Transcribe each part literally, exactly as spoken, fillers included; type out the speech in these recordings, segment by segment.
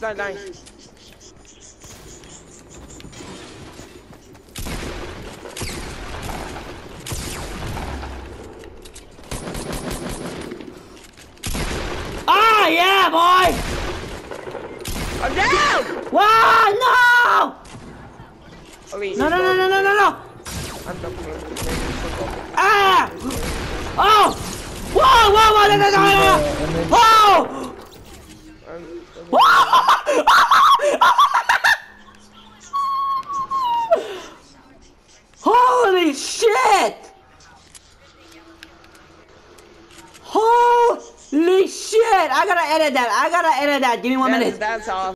nice, nice. Ah, yeah, boy! I'm down! Wow, no! Oh, wait, No, no, no, no, no, no, no! I'm done. Ah! Oh! Whoa, whoa, whoa, no, no, no, no! Whoa! Holy shit! Holy shit! I gotta edit that. I gotta edit that. Give me one That's, minute. that's all.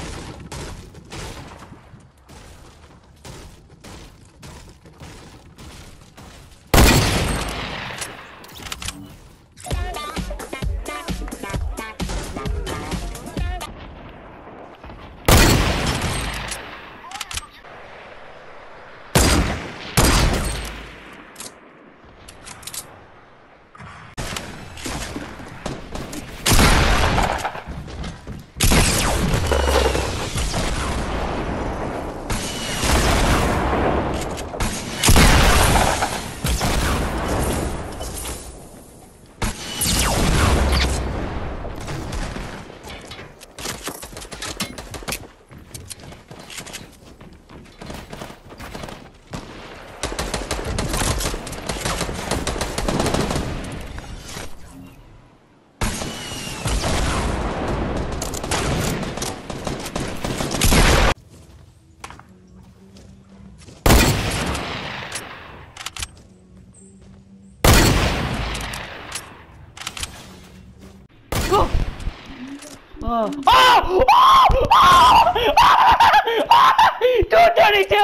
Oh! Oh! Oh! Oh! two thirty-two!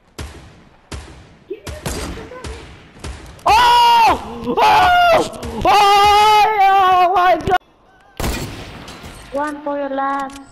Oh! Oh! Oh! Oh my God! One for your last.